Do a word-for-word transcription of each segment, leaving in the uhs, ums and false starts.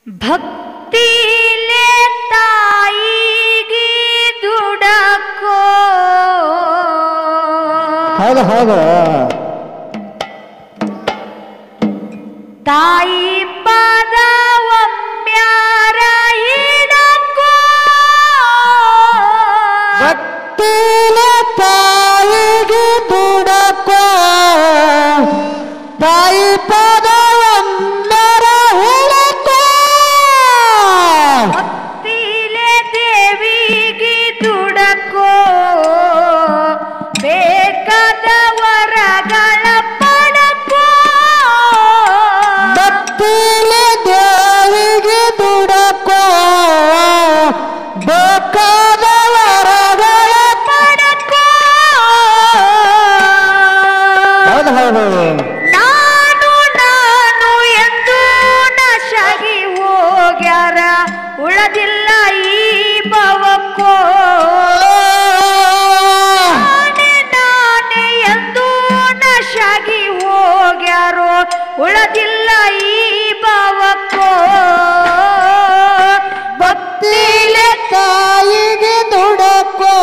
ಭಕ್ತಿಲೆ ತಾಯಿಗೆ ದುಡಕೋ ಹೌದು ಹೌದು ತಾಯಿ ಪಾದ ಒಮ್ಮ್ಯಾರ ಹಿಡಕೋ ಭಕ್ತಿಲೆ ತಾಯಿಗೆ ದುಡಕೋ ತಾಯಿ ಪಾದ ಒಮ್ಮ್ಯಾರ ಹಿಡಕೋ ಭಕ್ತಿಲೆ ದೇವಿಗೆ ದುಡಕೋ ಬೇಕಾದ ವರಗಳ ಪಡಕೋ ಭಕ್ತಿಲೆ ದೇವಿಗೆ ದುಡಕೋ ಬೇಕಾದ ವರಗಳ ಪಡಕೋ ಹೌದು ಹೌದು ನಾನು ನಾನು ಎಂದು ನಶಗಿ ಹೋಗ್ಯಾರ ಉಳದಿಲ್ಲ ಈ ಭವಕ್ಕೋ ನಾನೇ ನಾನೇ ಎಂದು ನಶಗಿ ಹೋಗ್ಯಾರೋ ಉಳದಿಲ್ಲ ಈ ಭವಕ್ಕೋ ಭಕ್ತಿಲೆ ತಾಯಿಗೆ ದುಡಕೋ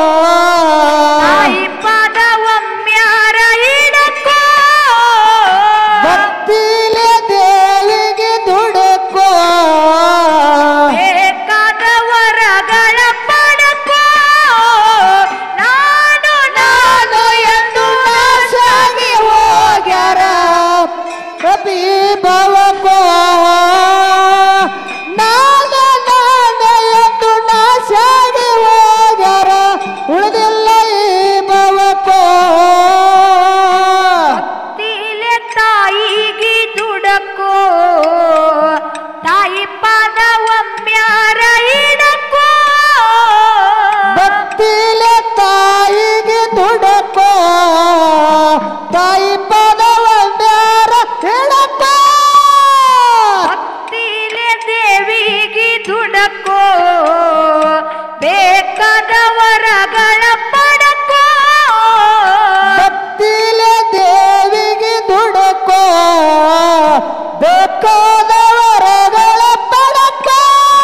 ತಾಯಿ ಪಾದ ಒಮ್ಮ್ಯಾರ ಹಿಡಕೋ ಭಕ್ತಿಲೆ ದೇವಿಗೆ ದುಡಕೋ ಬೇಕಾದ ವರಗಳ ಪಡಕೋ ನಾನು ನಾನು ಎಂದು ನಾಶಾಗಿ ಹೋಗ್ಯಾರ ಕಪಿ ಭವಕೋ ನಾದ ನಾದ ಎಂದು ನಾಶಾಗಿ ಹೋಗ್ಯಾರ ಉಳಿದಿಲ್ಲ ಈ ಭವಕೋ ಭಕ್ತಿಲೆ ತಾಯಿಗೆ ದುಡಕೋ ತಾಯಿ ಪಾದ ಒಮ್ಮ್ಯಾರ ಹಿಡಕೋ ಭಕ್ತಿಲೆ ತಾಯಿಗೆ ದುಡಕೋ ತಾಯಿ ಪದವ ಬ್ಯಾರ ಹಿಡಕೋ ಭಕ್ತಿಲೆ ದೇವಿಗೆ ದುಡಕೋ ಬೇಕಾದ ವರಗಳ ಪಡಕೋ ಭಕ್ತಿಲೆ ದೇವಿಗೆ ದುಡಕೋ ಬೇಕಾದ ವರಗಳ ಪಡಕೋ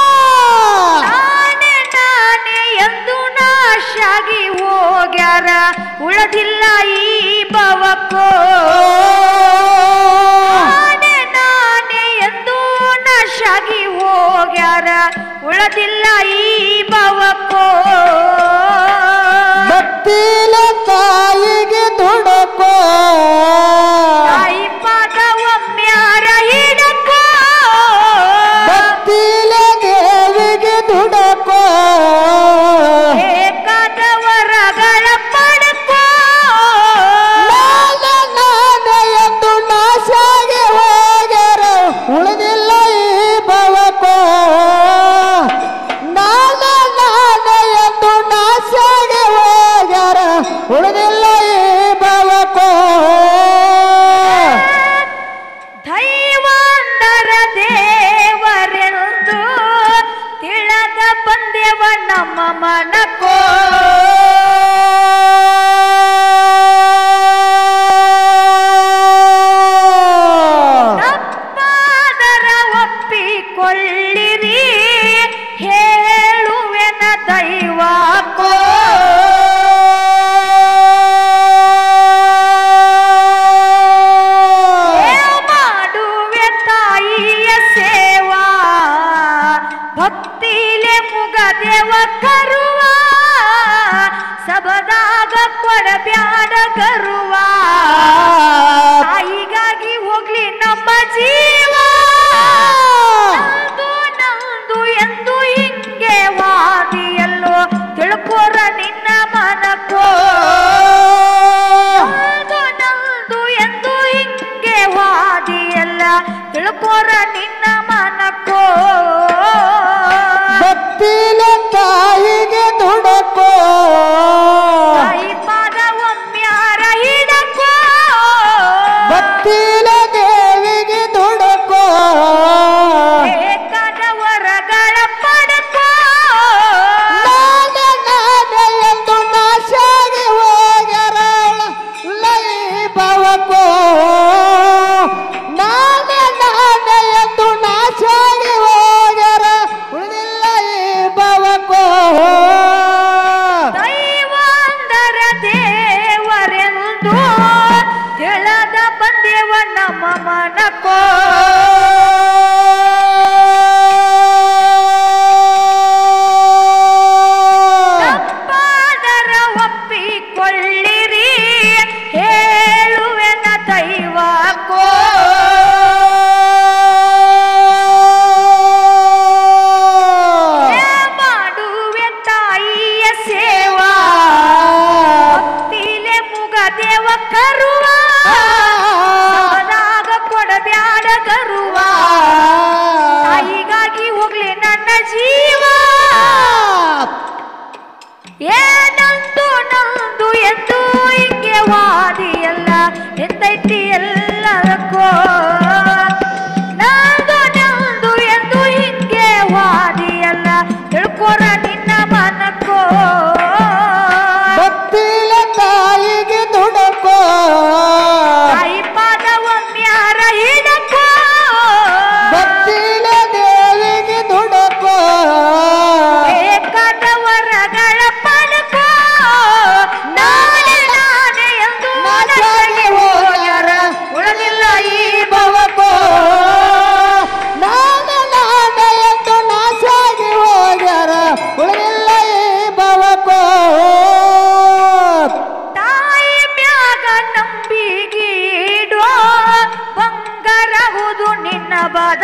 ನಾನೇ ನಾನೇ ಎಂದು ನಾಶಾಗಿ ಹೋಗ್ಯಾರ ಉಳದಿಲ್ಲ ಈ ಭವಕ್ಕೋ ನಾನೇ ನಾನೇ ಎಂದು ನಾಶಾಗಿ ಹೋಗ್ಯಾರ ಉಳದಿಲ್ಲ ಈ ಭವಕ್ಕೋ ಭಕ್ತಿಲೆ ತಾಯಿಗೆ ದುಡಕೋ ತಾಯಿ ಪಾದ ಒಮ್ಮ್ಯಾರ ಹಿಡಕೋ ಭಕ್ತಿಲೆ ದೇವಿಗೆ ದುಡಕೋ ಬೇಕಾದ ವರಗಳ ಪಡಕೋ ನಾದ ನಾದ ಎಂದು ನಾಶಾಗಿ ಹೋಗ್ಯಾರ ಉಳಿದಿಲ್ಲ ಈ ಭವಕೋ ನಾದ ನಾದ ಎಂದು ನಾಶಾಗಿ ಹೋಗ್ಯಾರ ಉಳಿದಿಲ್ಲ ಈ ಭವಕೋ ದೈವಾಂತರ ದೇವರೆಂದು ತಿಳದ ಬಂದೆವ ನಮ್ಮ ಮನಕೋ ತಪ್ಪಾದರ ಒಪ್ಪಿಕೊಳ್ಳಿರಿ ಹೇಳುವೆನ ದೈವಕೋ ಮಾಡುವೆ ತಾಯಿಯ ಸೇವಾ ಭಕ್ತಿಲೆ ಮುಗದೇವ ಕರುವ ಸಬದಾಗ ಕೊಡಬ್ಯಾಡ ಕರುವ ತಾಯಿಗಾಗಿ ಹೋಗ್ಲಿ ನಮ್ಮ ಜೀವ ನಂದು ನಂದು ಎಂದು ಹಿಂಗೆ ವಾದಿಯಲ್ಲೋ ತಿಳ್ಕೋರ ನಿನ್ನ ಮನಕೋ ನಂದು ನಂದು ಎಂದು ಹಿಂಗೆ ವಾದಿಯಲ್ಲ ತಿಳ್ಕೋರ ನಿನ್ನ ಮನಕೋ ಭಕ್ತಿಲೆ ತಾಯಿಗೆ ದುಡಕೋ ತಾಯಿ ಪಾದ ಒಮ್ಮ್ಯಾರ ಹಿಡಕೋ ಭಕ್ತಿಲೆ ದೇವಿಗೆ ದುಡಕೋ ಬೇಕಾದ ವರಗಳ ಪಡಕೋ ನಾದ ನಾದ ಎಂದು ನಾಶಾಗಿ ಹೋಗ್ಯಾರ ಲೈ ಭವಕೋ ನಾದ ನಾದ ಎಂದು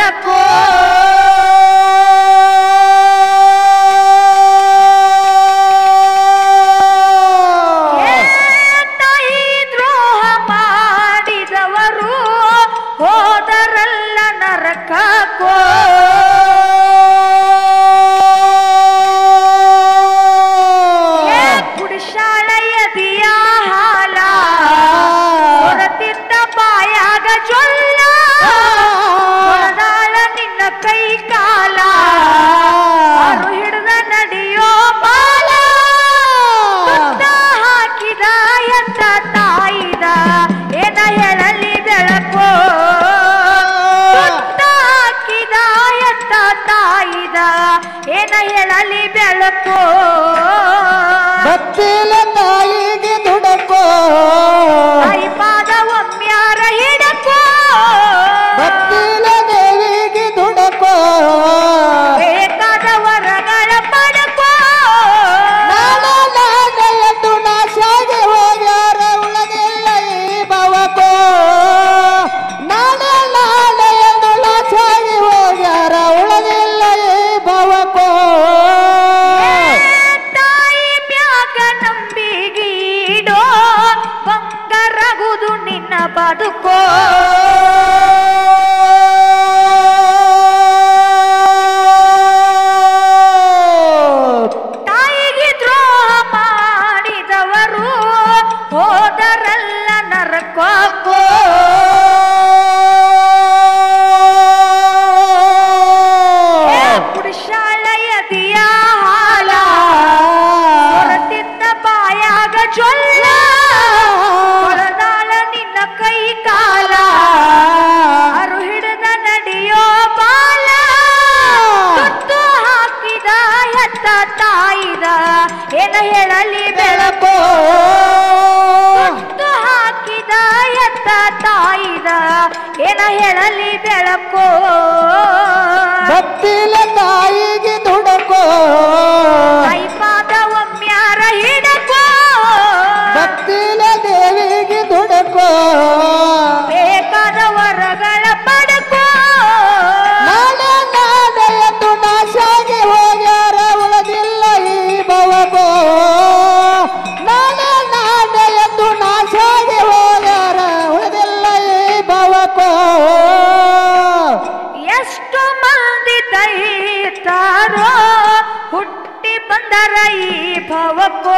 ಪಡಕೋ ತಾಯಿ ದ್ರೋಹ ಮಾಡಿದವರು ಹೋದರಲ್ಲ ನರಕಕ್ಕೋ ಪುರುಷಾಳಯದಿಯ ಹಾಲ ಹೊರತಿದ್ದ ಬಾಯಾಗ ಜೊಲ್ಲ ಹೊರದಾಳ ನಿನ್ನ ಕೈ ಕಾಲ ಅವರು ಹಿಡಿದ ನಡೆಯೋ ಬಾಲ ತುತ್ತ ಹಾಕಿದ ಎಂತ ತಾಯಿದ ಏನ ಹೇಳಲಿ ಬೆಳಕೋ ತುತ್ತ ಹಾಕಿದ ಎಂತ ತಾಯಿದ ಏನ ಹೇಳಲಿ ಬೆಳಕೋ ಭಕ್ತಿಲ ತಾಯಿಗೆ ದುಡಕೋ ತಾಯಿ ಪಾದ ಒಮ್ಮ್ಯಾರ ಹಿಡಕೋ ಭಕ್ತಿಲ ದೇವಿಗೆ ದುಡಕೋ ಬೇಕಾದ ವರಗಳ ಪಡಕೋ ನಾಡ ನಾಡ ಎಂದು ನಾಶಾಗಿ ಹೋಗ್ಯಾರ ಉಳದಿಲ್ಲ ಈ ಭವಕೋ ನಾಡ ನಾಡ ಎಂದು ನಾಶಾಗಿ ಹೋಗ್ಯಾರ ಉಳದಿಲ್ಲ ಈ ಭವಕೋ ತಾಯಿ ಮ್ಯಾಗ ನಂಬಿಗೀಡೋ ಬಂಗಾರಗುದು ನಿನ್ನ ಬದುಕೋ ತಾಯಿಗೆ ದ್ರೋಹ ಮಾಡಿದವರು ಹೋದರಲ್ಲ ನರಕಕ್ಕೋ ಪುರುಷಾಳಯದಿಯ ಹಾಲ ಹೊರತಿದ್ದ ಬಾಯಾಗ ಜೊಲ್ಲ ಹೊರದಾಳ ನಿನ್ನ ಕೈ ಕಾಲ ಅರು ಹಿಡಿದ ನಡೆಯೋ ಬಾಲ ತುತ್ತು ಹಾಕಿದ ಎತ್ತ ತಾಯಿದ ಏನ ಹೇಳಲಿ ಬೆಳಕೋ ತುತ್ತು ಹಾಕಿದ ಎತ್ತ ತಾಯಿದ ಏನ ಹೇಳಲಿ ಬೆಳಕೋ ಭಕ್ತಿಲ ತಾಯಿಗೆ ದುಡಕೋ ತಾಯಿ ಪಾದ ಒಮ್ಮ್ಯಾರ ಹಿಡಕೋ ಭಕ್ತಿಲ ದೇವಿಗೆ ದುಡಕೋ ಬೇಕಾದ ವರಗಳ ಪಡಕೋ ನಾಡ ನಾಡ ಎಂದು ನಾಶಾಗಿ ಹೋಗ್ಯಾರ ಉಳದಿಲ್ಲ ಈ ಭವಕೋ ನಾಡ ನಾಡ ಎಂದು ನಾಶಾಗಿ ಹೋಗ್ಯಾರ ಉಳದಿಲ್ಲ ಈ ಭವಕೋ ಎಷ್ಟು ಮಂದಿ ದೈತಾರೋ ಹುಟ್ಟಿ ಬಂದರ ಈ ಭವಕ್ಕೋ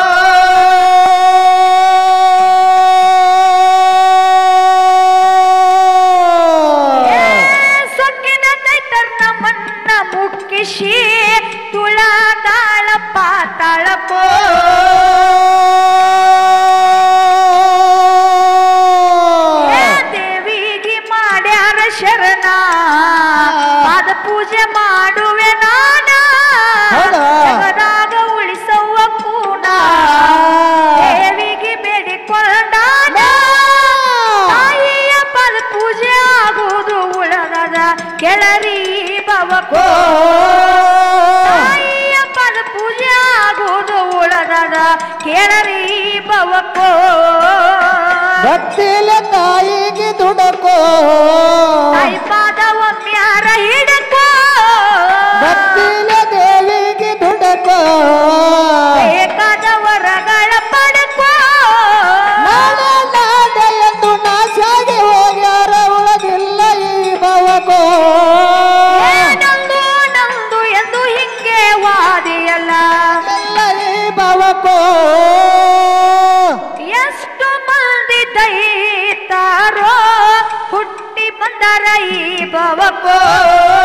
ಸೊಕ್ಕಿನ ದೈತರ್ನ ಮನ್ನ ಮುಕ್ಕಿಸಿ ತುಳದಾಳ ಪಾತಾಳಕೋ ದೇವಿಗೆ ಮಾಡ್ಯಾರ ಶರಣ ಪಾದ ಪೂಜೆ ಮಾಡುವೆ ನಾನ ಹೌದಾ? ಜಗದಾಗ ಉಳಿಸವ್ವ ಕೂನ ದೇವಿಗೆ ಬೇಡಿಕೊಂಡಾನ ತಾಯಿಯ ಪದ ಪೂಜೆ ಆಗುವುದು ಉಳದದ ಕೆಳರಿ ಭವಕೋ ತಾಯಿಯ ಪದ ಪೂಜೆ ಆಗುವುದು ಉಳದದ ಕೆಳರಿ ಭವಕೋ ಭಕ್ತಿಲ ತಾಯಿಗೆ ದುಡಕೋ ತಾಯಿ ಪಾದ ಒಮ್ಮ್ಯಾರ ಹಿಡಕೋ ಭಕ್ತಿಲ ದೇವಿಗೆ ದುಡಕೋ ಬೇಕಾದ ವರಗಳ ಪಡಕೋ ನಾಡ ನಾಡ ಎಂದು ನಾಶಾಗಿ ಹೋಗ್ಯಾರ ಉಳದಿಲ್ಲ ಈ ಭವಕೋ ನಂದು ನಂದು ಎಂದು ಹಿಂಗೆ ವಾದಿಯಲ್ಲ ಎಲ್ಲ ಈ ಭವಕೋ ಎಷ್ಟು ಮಂದಿ ದೈತಾರೋ ಹುಟ್ಟಿ ಬಂದರ ಈ ಭವಕೋ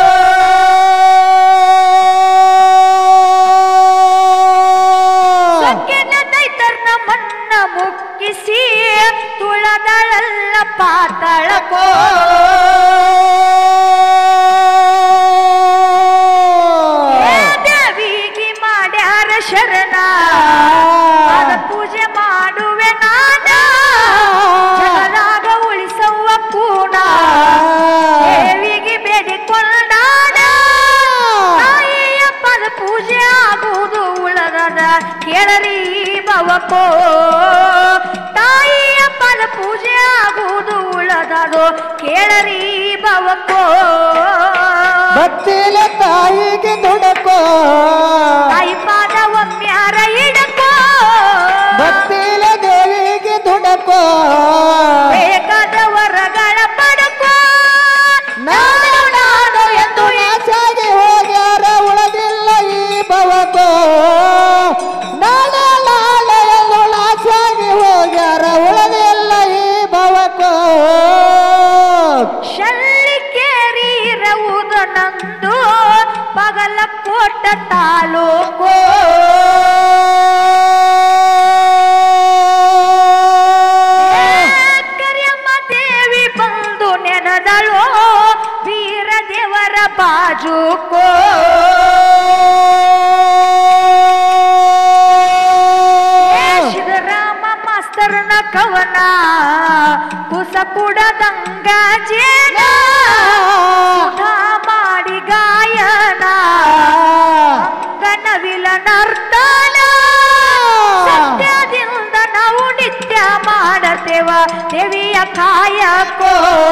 ಭಕ್ತಿಲೆ ತಾಯಿಗೆ ದುಡಕೋ ತಾಯಿ ಪಾದ ಒಮ್ಮ್ಯಾರ ಹಿಡಕೋ ಭಕ್ತಿಲೆ ದೇವಿಗೆ ದುಡಕೋ ಬೇಕಾದ ವರಗಳ ಪಡಕೋ ನಾಡು ನಾಡು ಎಂದು ನಾಚಾಗಿ ಹೋಗ್ಯಾರ ಉಳದಿಲ್ಲ ಈ ಭವಕೋ ನಾಡು ನಾಡು ಎಂದು ನಾಚಾಗಿ ಹೋಗ್ಯಾರ ಉಳದಿಲ್ಲ ಈ ಭವಕೋ ಶಲ್ಲಿಕೇರಿರವುದು ನಂದು ಬಾಗಲಕೋಟ ತಾಲೂಕು ಕರಿಯಮ್ಮ ದೇವಿ ಬಂದು ನೆನದಳು ವೀರ ದೇವರ ಬಾಜುಕೋ ಸಿದ್ದರಾಮ ಮಾಸ್ತರ್ನ ಕವನ ಕುಸ ಕುಡದಂಗ ಜೇನ ಸುಧಾ ಮಾಡಿ ಗಾಯನ ಅಂಗನವಿಲ ನರ್ತನ ಸತ್ಯದಿಂದ ನಾವು ನಿತ್ಯ ಮಾಡತೇವ ದೇವಿಯ ಕಾಯಕೋ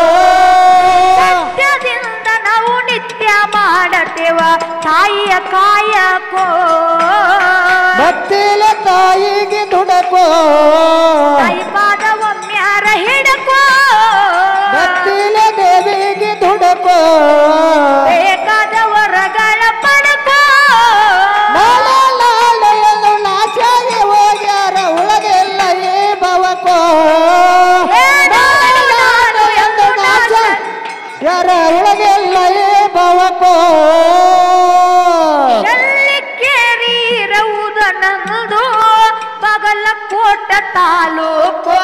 ಸತ್ಯದಿಂದ ನಾವು ನಿತ್ಯ ಮಾಡತೇವ ತಾಯಿಯ ಕಾಯಕೋ ಭಕ್ತಿಲೆ ತಾಯಿಗೆ ದುಡಕೋ ತಾಯಿ ಪಾದ ಒಮ್ಮ್ಯಾರ ಹಿಡಕೋ ಭಕ್ತಿಲೆ ದೇವಿಗೆ ದುಡಕೋ ಬೇಕಾದ ವರಗಳ ಪಡಕೋ ನಾಳೆ ನಾಳೆ ಎಂದು ನಾಚಾಗಿ ಹೋಗ್ಯಾರ ಉಳದಿಲ್ಲ ಈ ಭವಕೋ ನಾಳೆ ನಾಳೆ ಎಂದು ನಾಚಾಗ್ಯಾರ ಉಳದಿಲ್ಲ ಈ ಭವಕೋ ಶಲ್ಲಿಕೇರಿರವುದು ನಂದು ಬಾಗಲಕೋಟ ತಾಲೂಕು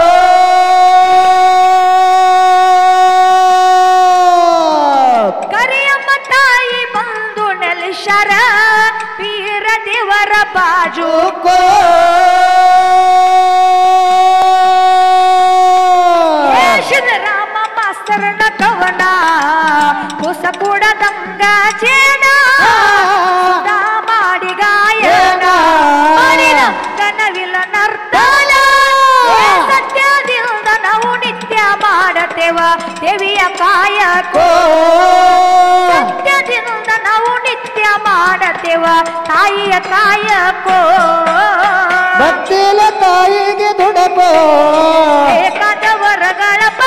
ಕರಿಯಮ್ಮ ತಾಯಿ ಬಂದು ನೆಲೆಸರ ವೀರ ದೇವರ ಬಾಜುಕೋ ಸಿದ್ದರಾಮ ಮಾಸ್ತರನ ಕವನ ಹೊಸ ಕೂಡದಂಗ ಜೇನ ಸುಧಾ ಮಾಡಿ ಗಾಯನ ಕನವಿಲ ನರ್ತನ ಸತ್ಯದಿಂದ ನಾವು ನಿತ್ಯ ಮಾಡತೇವ ದೇವಿಯ ಕಾಯಕೋ ಸತ್ಯದಿಂದ ನಾವು ನಿತ್ಯ ಮಾಡತೇವ ತಾಯಿಯ ಕಾಯಕೋ ಭಕ್ತಿಲೆ ತಾಯಿಗೆ ದುಡಕೋ ಬೇಕಾದ ವರಗಳ